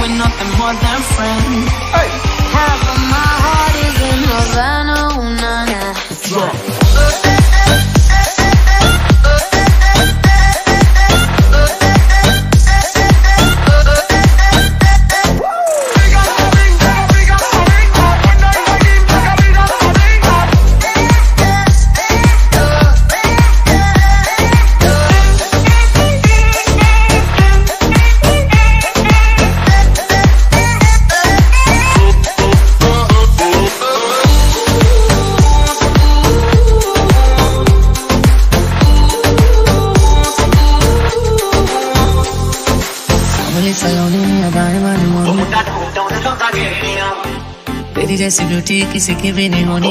we're nothing more than friends. Hey. Half of my heart is in Havana, nah, nah. तेरी जैसी beauty किसी की भी नहीं होनी।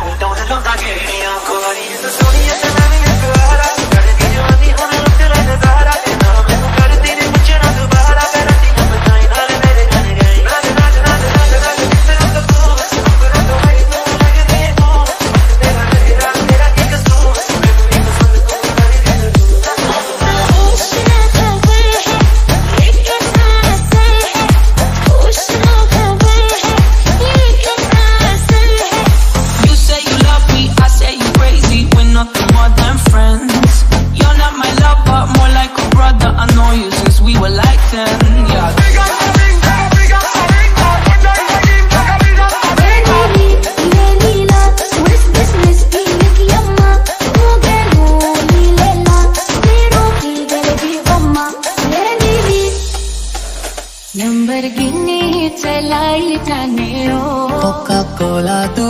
Lamborghini चलाई जाने हो coca cola दो।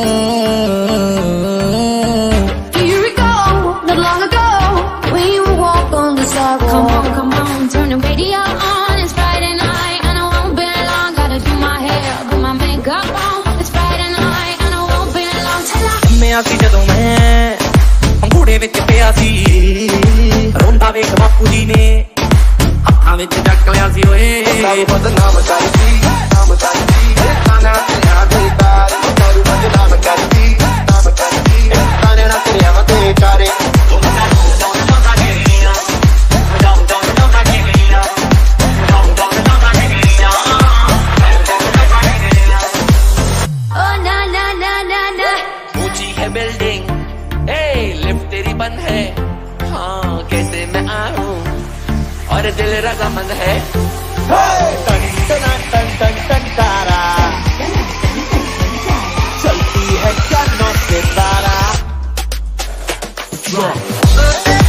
Here we go, not long ago when you walk on the sidewalk. Come on, turn the radio on. It's Friday night and I won't be long. Gotta do my hair, put my makeup on. It's Friday night and I won't be long. Tell मैं आती जदों मैं अंगूठे विच पिया सी रोंदा वेख बापू जी ने हां विच जट लिया सी ओए दारू बदनाम करती ताना तेरा बेकार दारू बदनाम करती ताने ना तेरे मते चारे oh na na na na na ऊंची है बिल्डिंग ए लिफ्ट तेरी बंद है हाँ कैसे मैं आऊं और दिल रजामंद है टन टन टन टन टन तारा चलती है कानों से तारा